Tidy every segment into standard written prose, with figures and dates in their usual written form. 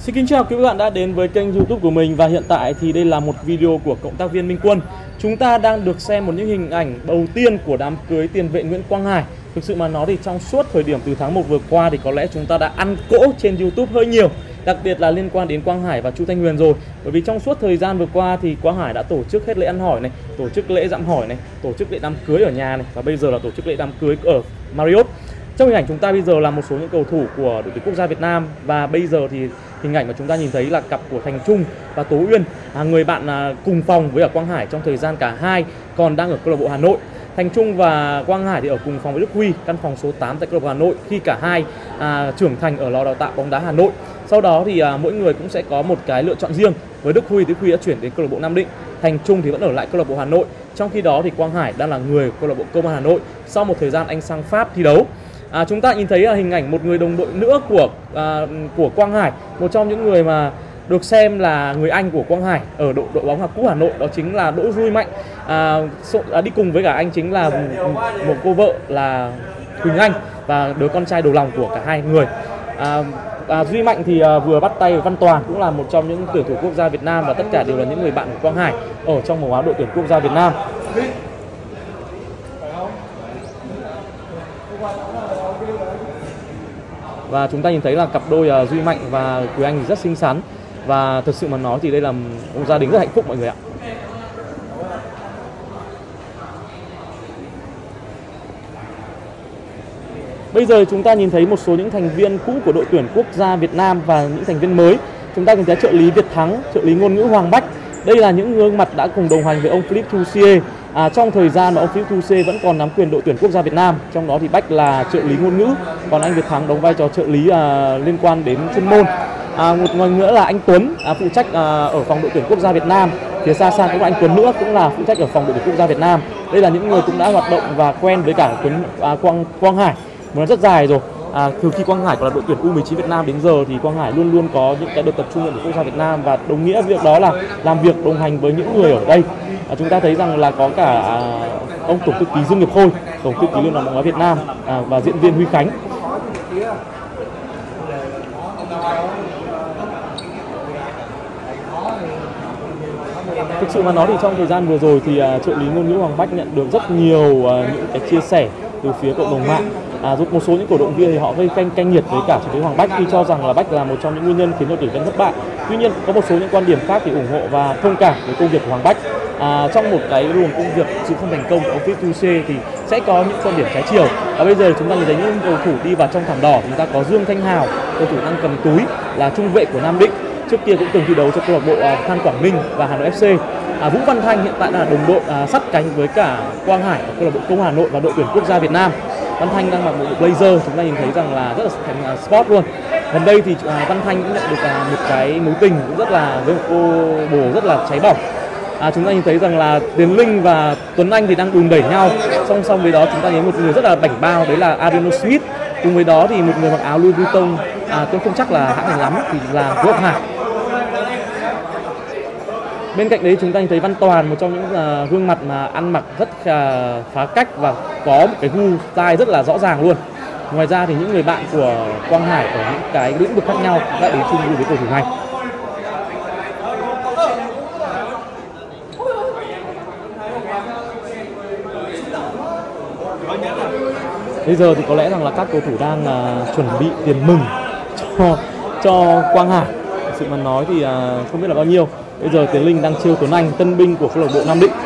Xin kính chào quý bạn đã đến với kênh YouTube của mình, và hiện tại thì đây là một video của cộng tác viên Minh Quân. Chúng ta đang được xem một những hình ảnh đầu tiên của đám cưới tiền vệ Nguyễn Quang Hải. Thực sự mà nói thì trong suốt thời điểm từ tháng 1 vừa qua thì có lẽ chúng ta đã ăn cỗ trên YouTube hơi nhiều, đặc biệt là liên quan đến Quang Hải và Chu Thanh Huyền rồi. Bởi vì trong suốt thời gian vừa qua thì Quang Hải đã tổ chức hết lễ ăn hỏi này, tổ chức lễ dạm hỏi này, tổ chức lễ đám cưới ở nhà này, và bây giờ là tổ chức lễ đám cưới ở Marriott. Trong hình ảnh chúng ta bây giờ là một số những cầu thủ của đội tuyển quốc gia Việt Nam, và bây giờ thì hình ảnh mà chúng ta nhìn thấy là cặp của Thành Trung và Tố Uyên, người bạn cùng phòng với Quang Hải trong thời gian cả hai còn đang ở câu lạc bộ Hà Nội. Thành Trung và Quang Hải thì ở cùng phòng với Đức Huy, căn phòng số 8 tại câu lạc bộ Hà Nội, khi cả hai trưởng thành ở lò đào tạo bóng đá Hà Nội. Sau đó thì mỗi người cũng sẽ có một cái lựa chọn riêng. Với Đức Huy đã chuyển đến câu lạc bộ Nam Định, Thành Trung thì vẫn ở lại câu lạc bộ Hà Nội. Trong khi đó thì Quang Hải đang là người câu lạc bộ Công an Hà Nội sau một thời gian anh sang Pháp thi đấu. Chúng ta nhìn thấy hình ảnh một người đồng đội nữa của Quang Hải, một trong những người mà được xem là người anh của Quang Hải ở đội bóng cũ Hà Nội, đó chính là Đỗ Duy Mạnh. Đi cùng với cả anh chính là một cô vợ là Quỳnh Anh và đứa con trai đầu lòng của cả hai người. Duy Mạnh thì vừa bắt tay với Văn Toàn, cũng là một trong những tuyển thủ quốc gia Việt Nam, và tất cả đều là những người bạn của Quang Hải ở trong màu áo đội tuyển quốc gia Việt Nam. Và chúng ta nhìn thấy là cặp đôi Duy Mạnh và Quỳnh Anh rất xinh xắn, và thực sự mà nói thì đây là một gia đình rất hạnh phúc mọi người ạ. Bây giờ chúng ta nhìn thấy một số những thành viên cũ của đội tuyển quốc gia Việt Nam và những thành viên mới. Chúng ta nhìn thấy trợ lý Việt Thắng, trợ lý ngôn ngữ Hoàng Bách. Đây là những gương mặt đã cùng đồng hành với ông Philippe Thoussier trong thời gian mà ông Philippe Thoussier vẫn còn nắm quyền đội tuyển quốc gia Việt Nam. Trong đó thì Bách là trợ lý ngôn ngữ, còn anh Việt Thắng đóng vai trò trợ lý liên quan đến chuyên môn. Một người nữa là anh Tuấn, phụ trách ở phòng đội tuyển quốc gia Việt Nam. Phía xa xa cũng là anh Tuấn nữa, cũng là phụ trách ở phòng đội tuyển quốc gia Việt Nam. Đây là những người cũng đã hoạt động và quen với cả Quang Hải một rất dài rồi. Từ khi Quang Hải còn là đội tuyển U19 Việt Nam đến giờ thì Quang Hải luôn luôn có những cái đợt tập trung ở quốc gia Việt Nam, và đồng nghĩa việc đó là làm việc đồng hành với những người ở đây. Chúng ta thấy rằng là có cả ông tổng thư ký Dương Nghiệp Khôi, tổng thư ký Liên đoàn bóng đá Việt Nam, và diễn viên Huy Khánh. Thực sự mà nói thì trong thời gian vừa rồi thì trợ lý ngôn ngữ Hoàng Bách nhận được rất nhiều những cái chia sẻ từ phía cộng đồng mạng. Một số những cổ động viên thì họ gây canh nhiệt với cả trợ lý Hoàng Bách, khi cho rằng là Bách là một trong những nguyên nhân khiến cho tuyển viên thất bại. Tuy nhiên có một số những quan điểm khác thì ủng hộ và thông cảm với công việc của Hoàng Bách. Trong một cái luồng công việc sự không thành công của ông Philippe Thoussier thì sẽ có những quan điểm trái chiều. Và bây giờ chúng ta nhìn thấy những cầu thủ đi vào trong thảm đỏ. Chúng ta có Dương Thanh Hào, cầu thủ đang cầm túi, là trung vệ của Nam Định, trước kia cũng từng thi đấu cho câu lạc bộ Than Quảng Ninh và Hà Nội FC. Vũ Văn Thanh hiện tại là đồng đội sát cánh với cả Quang Hải ở câu lạc bộ Công Hà Nội và đội tuyển quốc gia Việt Nam. Văn Thanh đang mặc một bộ blazer, chúng ta nhìn thấy rằng là rất là thành sport luôn. Gần đây thì Văn Thanh cũng nhận được một cái mối tình cũng rất là với một cô bồ rất là cháy bỏng. Chúng ta nhìn thấy rằng là Tiến Linh và Tuấn Anh thì đang đùn đẩy nhau. Song song với đó chúng ta thấy một người rất là bảnh bao, đấy là Adriano Smith. Cùng với đó thì một người mặc áo Louis Vuitton, tôi không chắc là hãng này lắm, thì là Quốc Hải. Bên cạnh đấy chúng ta nhìn thấy Văn Toàn, một trong những gương mặt mà ăn mặc rất phá cách và có một cái gu style rất là rõ ràng luôn. Ngoài ra thì những người bạn của Quang Hải ở những cái lĩnh vực khác nhau đã đến chung vui với cầu thủ này. Bây giờ thì có lẽ rằng là các cầu thủ đang chuẩn bị tiền mừng cho Quang Hải. Thực sự mà nói thì không biết là bao nhiêu. Bây giờ Tiến Linh đang trêu Tuấn Anh, tân binh của câu lạc bộ Nam Định.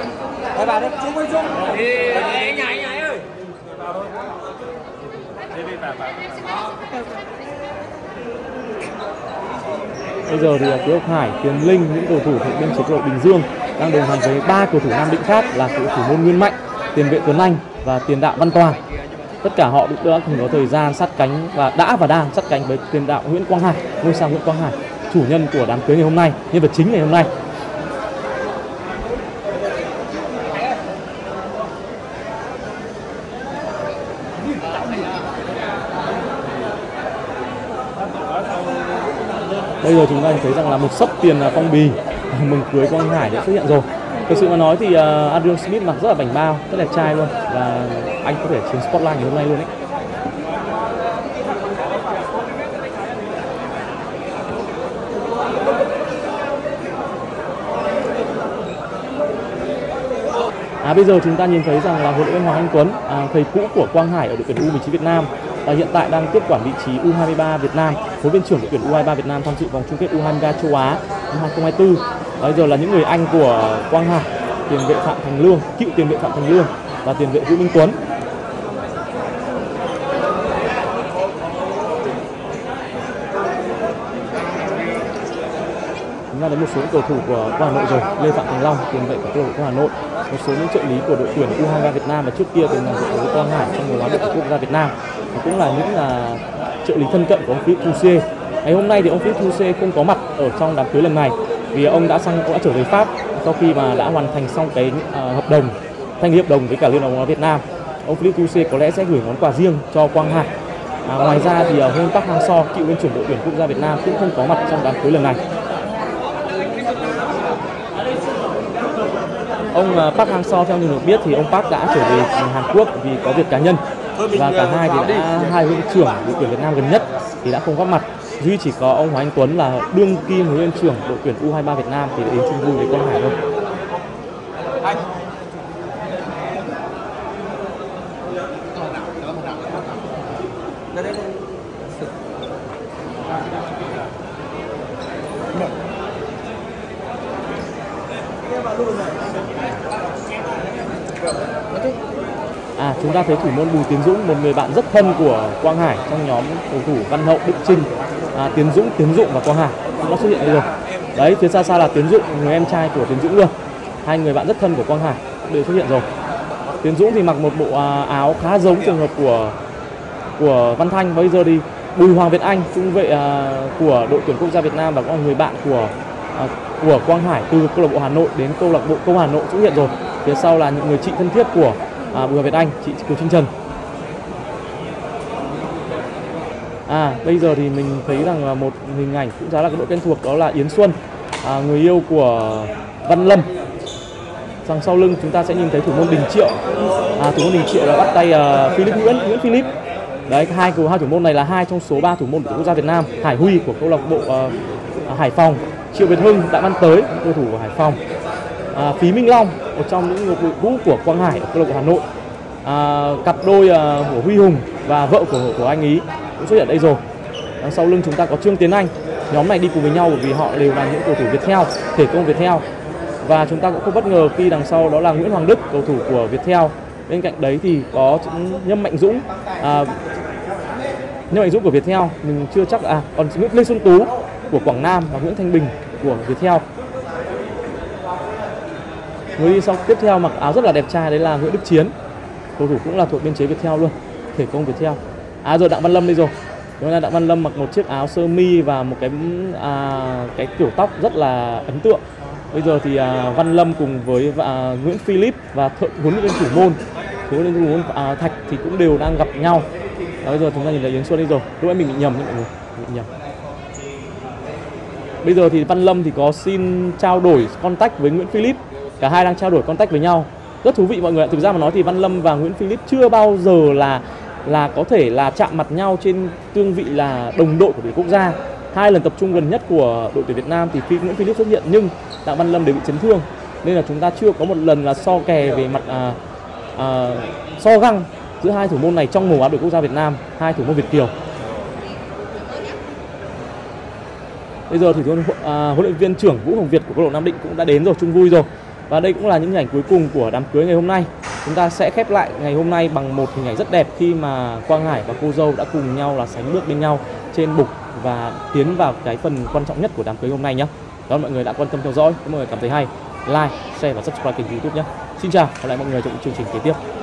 Bây giờ thì Quế Ngọc Hải, Tiến Linh, những cầu thủ thuộc biên chế câu lạc bộ Bình Dương đang đồng hành với 3 cầu thủ Nam Định khác là cầu thủ môn Nguyên Mạnh, tiền vệ Tuấn Anh và tiền đạo Văn Toàn. Tất cả họ cũng đã cùng có thời gian sát cánh và đang sát cánh với tiền đạo Nguyễn Quang Hải, ngôi sao Nguyễn Quang Hải, chủ nhân của đám cưới ngày hôm nay, nhân vật chính ngày hôm nay. Bây giờ chúng ta thấy rằng là một xấp tiền phong bì mừng cưới Quang Hải đã xuất hiện rồi. Thực sự mà nói thì Adrian Smith mặc rất là bảnh bao, rất là trai luôn, và anh có thể chiến spotlight ngày hôm nay luôn đấy. Bây giờ chúng ta nhìn thấy rằng là huấn luyện viên Hoàng Anh Tuấn, thầy cũ của Quang Hải ở đội tuyển U19 Việt Nam, và hiện tại đang tiếp quản vị trí U23 Việt Nam, huấn luyện viên trưởng đội tuyển U23 Việt Nam tham dự vòng chung kết U23 châu Á năm 2024. Bây giờ là những người anh của Quang Hải, tiền vệ Phạm Thành Lương, cựu tiền vệ Phạm Thành Lương và tiền vệ Vũ Minh Tuấn. Chúng ta đến một số cầu thủ của Hà Nội rồi. Lê Phạm Thành Long, tiền vệ của câu lạc bộ Hà Nội. Một số những trợ lý của đội tuyển U23 Việt Nam và trước kia từng làm việc với Quang Hải trong mùa huấn luyện quốc gia Việt Nam. Và cũng là những trợ lý thân cận của ông Philippe Thoussier. Ngày hôm nay thì ông Philippe Thoussier không có mặt ở trong đám cưới lần này vì ông đã trở về Pháp sau khi mà đã hoàn thành xong cái thanh lý hợp đồng với cả Liên đoàn bóng đá Việt Nam. Ông Philippe Thoussier có lẽ sẽ gửi món quà riêng cho Quang Hải. Ngoài ra thì Hôn Park Hang-seo, cựu viên trưởng đội tuyển quốc gia Việt Nam cũng không có mặt trong đám cưới lần này. Ông Park Hang-seo theo như được biết thì ông Park đã trở về Hàn Quốc vì có việc cá nhân, và cả hai thì hai huấn luyện trưởng đội tuyển Việt Nam gần nhất thì đã không góp mặt. Duy chỉ có ông Hoàng Anh Tuấn là đương kim huấn luyện trưởng đội tuyển U23 Việt Nam thì đã đến chung vui với Quang Hải thôi. Chúng ta thấy thủ môn Bùi Tiến Dũng, một người bạn rất thân của Quang Hải trong nhóm cầu thủ Văn Hậu, Đức Trinh, Tiến Dũng và Quang Hải cũng đã xuất hiện đây rồi. Đấy, phía xa xa là Tiến Dũng, người em trai của Tiến Dũng luôn. Hai người bạn rất thân của Quang Hải đều xuất hiện rồi. Tiến Dũng thì mặc một bộ áo khá giống trường hợp của Văn Thanh. Bây giờ thì Bùi Hoàng Việt Anh, trung vệ của đội tuyển quốc gia Việt Nam và cũng là người bạn của Quang Hải từ câu lạc bộ Hà Nội đến câu lạc bộ Công Hà Nội xuất hiện rồi. Phía sau là những người chị thân thiết của Bùi Hoàng Việt Anh, chị Kiều Trinh Trần. Bây giờ thì mình thấy rằng là một hình ảnh cũng khá là độ quen thuộc, đó là Yến Xuân, người yêu của Văn Lâm. Đằng sau lưng chúng ta sẽ nhìn thấy thủ môn Đình Triệu. Thủ môn Đình Triệu là bắt tay Nguyễn Philip. Đấy, hai thủ môn này là hai trong số 3 thủ môn của quốc gia Việt Nam. Hải Huy của câu lạc bộ Hải Phòng, Triệu Việt Hưng, Đặng Văn Tới, cầu thủ của Hải Phòng. Phí Minh Long, một trong những người cũ của Quang Hải ở câu lạc bộ Hà Nội. Cặp đôi của Huy Hùng và vợ của anh ý cũng xuất hiện đây rồi. Sau lưng chúng ta có Trương Tiến Anh. Nhóm này đi cùng với nhau bởi vì họ đều là những cầu thủ Viettel, thể công Viettel. Và chúng ta cũng không bất ngờ khi đằng sau đó là Nguyễn Hoàng Đức, cầu thủ của Viettel. Bên cạnh đấy thì có Nhâm Mạnh Dũng, của Viettel, mình chưa chắc. Còn Lê Xuân Tú của Quảng Nam và Nguyễn Thanh Bình của Viettel. Người đi sau tiếp theo mặc áo rất là đẹp trai đấy là Nguyễn Đức Chiến, cầu thủ cũng là thuộc biên chế Viettel luôn, thể công Viettel. Rồi Đặng Văn Lâm đây rồi. Đó là Đặng Văn Lâm mặc một chiếc áo sơ mi và một cái kiểu tóc rất là ấn tượng. Bây giờ thì Văn Lâm cùng với Nguyễn Philip và huấn luyện viên thủ môn Thạch thì cũng đều đang gặp nhau. Bây giờ chúng ta nhìn thấy Yến Xuân đây rồi. Lúc nãy mình bị nhầm mọi người, bị nhầm. Bây giờ thì Văn Lâm thì có xin trao đổi contact với Nguyễn Philip. Cả hai đang trao đổi contact với nhau. Rất thú vị mọi người. Thực ra mà nói thì Văn Lâm và Nguyễn Philip chưa bao giờ là có thể là chạm mặt nhau trên cương vị là đồng đội của đội quốc gia. Hai lần tập trung gần nhất của đội tuyển Việt Nam thì Nguyễn Philip xuất hiện nhưng Đặng Văn Lâm đều bị chấn thương, nên là chúng ta chưa có một lần là so kè về mặt so găng giữa hai thủ môn này trong màu áo đội quốc gia Việt Nam, hai thủ môn Việt kiều. Bây giờ thì huấn luyện viên trưởng Vũ Hồng Việt của câu lạc bộ Nam Định cũng đã đến rồi, chung vui rồi. Và đây cũng là những hình ảnh cuối cùng của đám cưới ngày hôm nay. Chúng ta sẽ khép lại ngày hôm nay bằng một hình ảnh rất đẹp khi mà Quang Hải và cô dâu đã cùng nhau là sánh bước bên nhau trên bục và tiến vào cái phần quan trọng nhất của đám cưới hôm nay nhé. Cảm ơn mọi người đã quan tâm theo dõi. Nếu mọi người cảm thấy hay, like, share và subscribe kênh YouTube nhé. Xin chào, hẹn gặp lại mọi người trong những chương trình kế tiếp.